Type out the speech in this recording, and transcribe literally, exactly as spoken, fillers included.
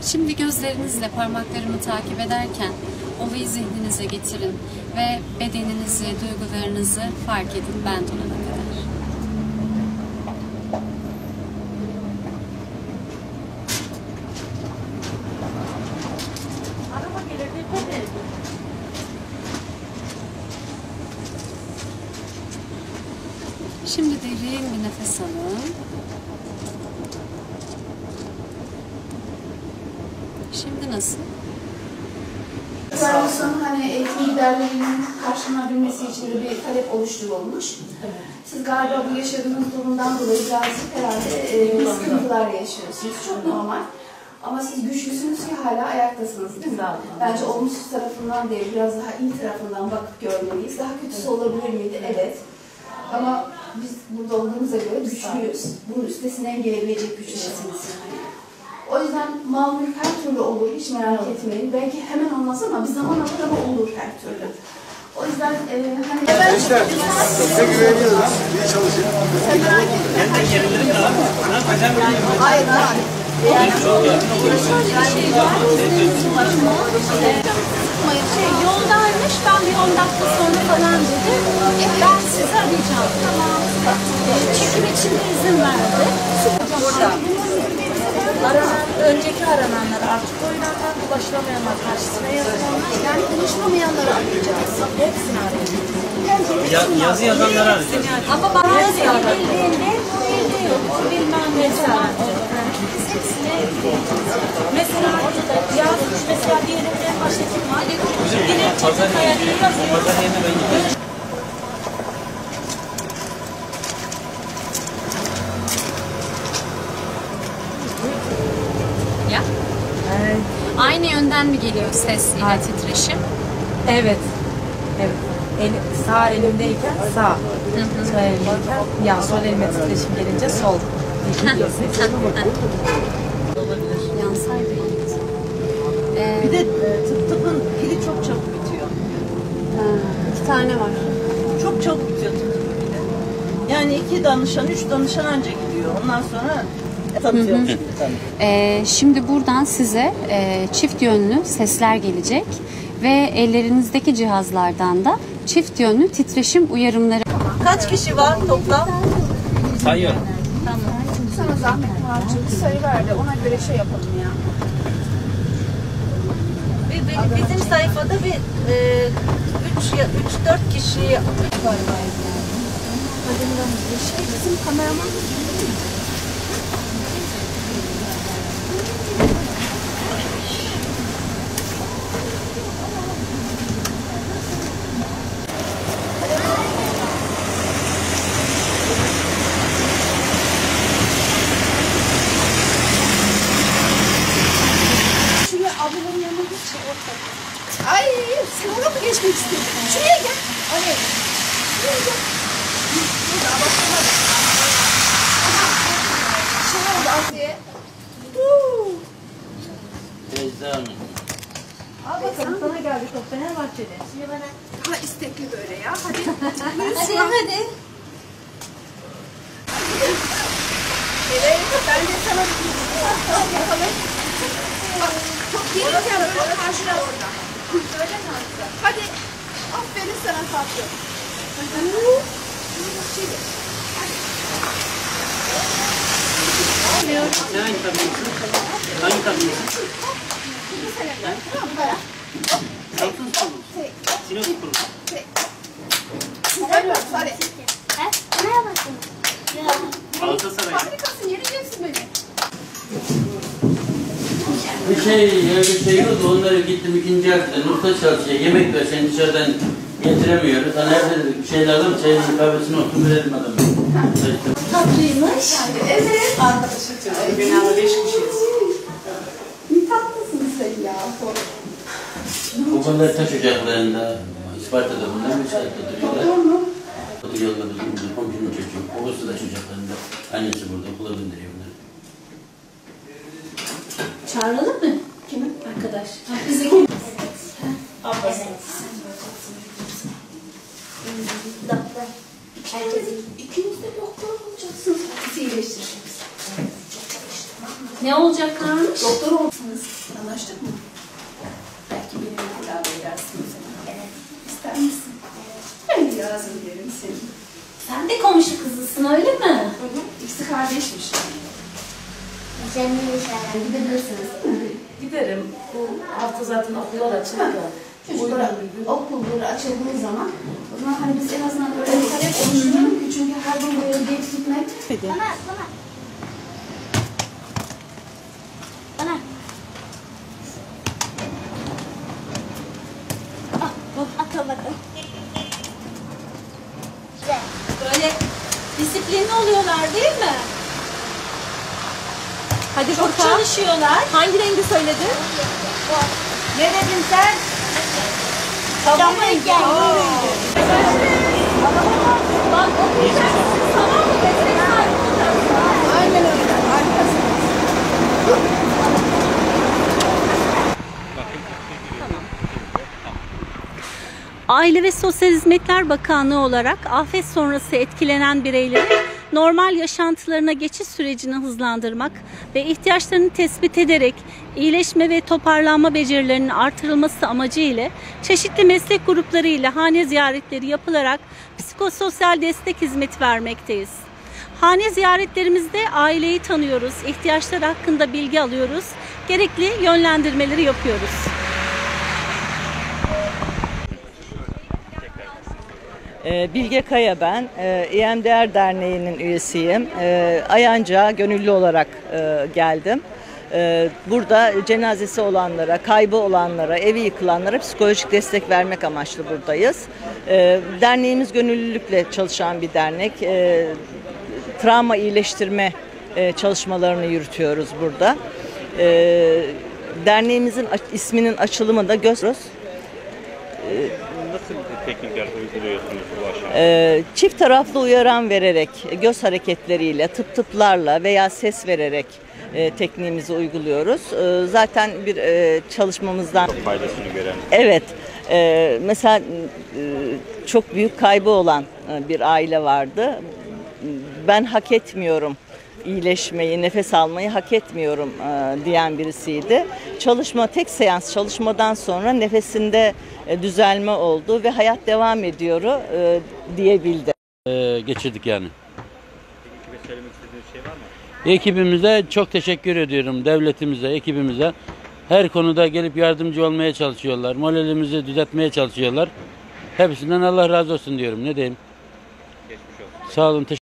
Şimdi gözlerinizle parmaklarımı takip ederken olayı zihninize getirin ve bedeninizi, duygularınızı fark edin ben donana kadar. Şimdi derin bir nefes alın. Şimdi nasıl? Ferguson'un hani eğitim giderlerinin karşılanabilmesi için de bir talep oluşturulmuş. Evet. Siz galiba bu yaşadığınız durumdan dolayı birazcık herhalde e, sıkıntılar yaşıyorsunuz. Çok normal. Ama siz güçlüsünüz ki hala ayaktasınız değil mi? Bence olumsuz tarafından değil, biraz daha iyi tarafından bakıp görmeliyiz. Daha kötüsü olabilir miydi? Evet. Ama biz burada olduğumuza göre güçlüyüz. Bunun üstesinden gelebilecek güçlüsünüz. O yüzden mal mülk her türlü olur, hiç merak etmeyin. Belki hemen olmaz ama bir zaman alır ama olur her türlü. O yüzden e, hani... Gençler, size güveniyoruz. İyi çalışın. Sen merak etme. Hayır, hayır. Yani şöyle bir şey var. Şey, yoldaymış, ben bir on dakika sonra falan dedi. Ben sizi arayacağım. Tamam. Çekim için de izin verdi. Burada. Aranan, önceki arananlar artık oyunlardan ulaşılamayanlar karşısına yazılanlar. Yani ulaşılamayanları arayacağız. Hepsini arayacağız. Ya, yazı yazanları arayacağız. Ama bana yazı yazanlar. Bildiğinde elde yok. Bilmem ne zaman. Hepsine mesela yazmış mesela diyelim en baştaki mahalle. Yine Pazar yerine ben gidiyorum. Evet. Aynı yönden mi geliyor ses ile titreşim? Evet. Evet. El, sağ elimdeyken sağ. Hı hı. Sol elimdeyken ya sol elime titreşim gelince sol. Yansaydı iyiydi. Ee, Bir de tıp tıpın pili çok çabuk bitiyor. Ha, iki tane var. Çok çabuk bitiyor tıp tıpın pili. Yani iki danışan, üç danışan anca gidiyor. Ondan sonra satıyor. Ee, şimdi buradan size e, çift yönlü sesler gelecek ve ellerinizdeki cihazlardan da çift yönlü titreşim uyarımları. Kaç kişi var toplam? Sayıyorum. Tamam. Sana zahmet harcı bir sayı verdi. Ona göre şey yapalım ya. Bizim sayfada bir e, üç ya üç dört kişi var. Şey bizim kameraman ablaların yanına geç. Ay sen ona mı geçmek istiyorsun? Şuraya gel. Oraya gel. Şuraya gel. Burada başlamadı. Şey oldu Asiye. Teyze Hanım. Al bakalım sana geldi top Fenerbahçeli. Şimdi bana daha istekli böyle ya. Hadi. Hadi hadi. Evet ben de sana bir yapalım. Bak çok gelirken böyle karşıla orada. Böyle karşıla. Hadi. Aferin sana tatlı. Şimdi. Ne hangi tabiyesin? Hangi tabiyesin? Tamam böyle. Samsun Spor. Sinop Spor. Hadi bak hadi. Galatasaray. Harikasın yeneceksin beni. Bir şey, ya bir şey yok. Onları gittim ikinci hafta Nurta Çarşı'ya yemek versen dışarıdan getiremiyoruz. Hani evde dedik bir şeyler alalım, çayımızın kahvesini oturup verelim adamı. Tatlıymış. Evet. Arkadaşım çocuğu. Genelde beş kişiyiz. Ne tatlısın sen ya. Okullar taş ocaklarında, Isparta'da bunlar, Isparta'da duruyorlar. Oturuyorlar bizim komşunun çocuğu. Babası da çocuklarında. Annesi burada okula gönderiyor bunları. Çağıralım mı? Kimin? Arkadaş. Bizi kim? Ablası. Doktor. Herkesin. İkiniz de doktor olacaksınız. Bizi iyileştireceksiniz. Ne olacaklarmış? Doktor olsanız anlaştık mı? Belki benimle tedavi edersin o zaman. Evet. İster misin? Evet. Ben lazım yerim seni. Sen de komşu kızısın öyle mi? Hı hı. İkisi kardeşmiş. Güzel inşallah. Gidebilirsiniz değil mi? Giderim. Bu hafta zaten okullar açılıyor. Çocuklara okulları açıldığı zaman o zaman hani biz en azından böyle bir talep oluşturalım ki çünkü her gün böyle gelip gitmek. Bana, bana. Bana. Ah, at bakalım. Güzel. Böyle disiplinli oluyorlar değil mi? Hadi çok çalışıyorlar. Hangi rengi söyledin? Ne dedin sen? Tamam rengi. Bak okuyacaksın tamam mı? Meslek sahibi olacaksın. Aynen öyle. Harikasın. Aile ve Sosyal Hizmetler Bakanlığı olarak afet sonrası etkilenen bireyleri normal yaşantılarına geçiş sürecini hızlandırmak ve ihtiyaçlarını tespit ederek iyileşme ve toparlanma becerilerinin artırılması amacı ile çeşitli meslek grupları ile hane ziyaretleri yapılarak psikososyal destek hizmeti vermekteyiz. Hane ziyaretlerimizde aileyi tanıyoruz, ihtiyaçları hakkında bilgi alıyoruz, gerekli yönlendirmeleri yapıyoruz. Bilge Kaya ben, E M D R Derneği'nin üyesiyim. Ayancı'ya gönüllü olarak geldim. Burada cenazesi olanlara, kaybı olanlara, evi yıkılanlara psikolojik destek vermek amaçlı buradayız. Derneğimiz gönüllülükle çalışan bir dernek. Travma iyileştirme çalışmalarını yürütüyoruz burada. Derneğimizin isminin açılımı da Göz. Nasıl teknikler uyguluyorsunuz bu aşamada? Ee, çift taraflı uyaran vererek, göz hareketleriyle, tıp tıplarla veya ses vererek e, tekniğimizi uyguluyoruz. E, zaten bir e, çalışmamızdan... Çok faydasını gören. Evet. E, mesela e, çok büyük kaybı olan e, bir aile vardı. Ben hak etmiyorum iyileşmeyi, nefes almayı hak etmiyorum e, diyen birisiydi. Çalışma, tek seans çalışmadan sonra nefesinde e, düzelme oldu ve hayat devam ediyor e, diyebildi. Ee, geçirdik yani. Ekibe söylemek istediğiniz şey var mı? Ekibimize çok teşekkür ediyorum. Devletimize, ekibimize. Her konuda gelip yardımcı olmaya çalışıyorlar. Moralimizi düzeltmeye çalışıyorlar. Hepsinden Allah razı olsun diyorum. Ne diyeyim? Geçmiş olsun. Sağ olun.